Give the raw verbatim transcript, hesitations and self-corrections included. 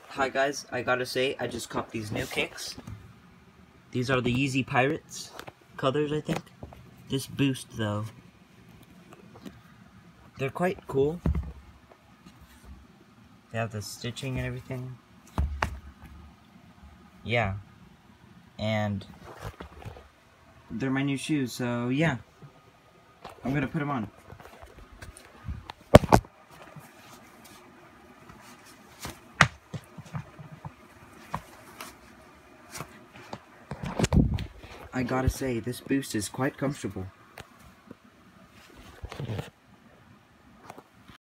Hi guys, I gotta say, I just copped these new kicks. These are the Yeezy Pirates colors, I think. This boost, though, they're quite cool. They have the stitching and everything. Yeah. And they're my new shoes, so yeah. I'm gonna put them on. I gotta say, this boost is quite comfortable.